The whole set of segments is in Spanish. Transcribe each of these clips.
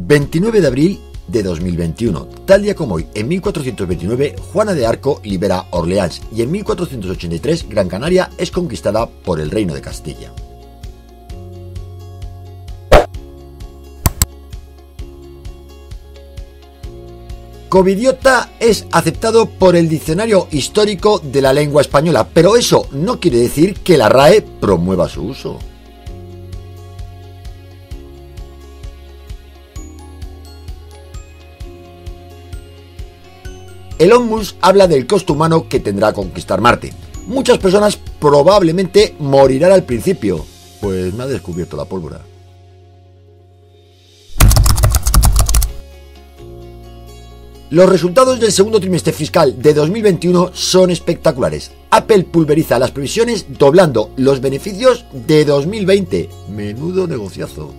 29 de abril de 2021. Tal día como hoy, en 1429, Juana de Arco libera Orleans y en 1483 Gran Canaria es conquistada por el Reino de Castilla. Covidiota es aceptado por el Diccionario Histórico de la Lengua Española, pero eso no quiere decir que la RAE promueva su uso. Elon Musk habla del costo humano que tendrá conquistar Marte. Muchas personas probablemente morirán al principio, pues me ha descubierto la pólvora. Los resultados del segundo trimestre fiscal de 2021 son espectaculares. Apple pulveriza las previsiones doblando los beneficios de 2020. Menudo negociazo.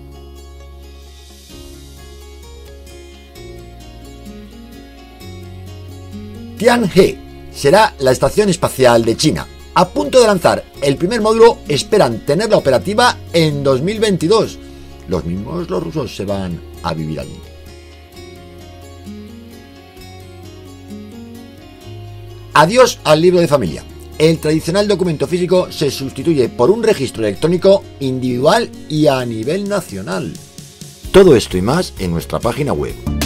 Tianhe será la estación espacial de China. A punto de lanzar el primer módulo, esperan tenerla operativa en 2022. Los rusos se van a vivir allí. Adiós al libro de familia. El tradicional documento físico se sustituye por un registro electrónico individual y a nivel nacional. Todo esto y más en nuestra página web.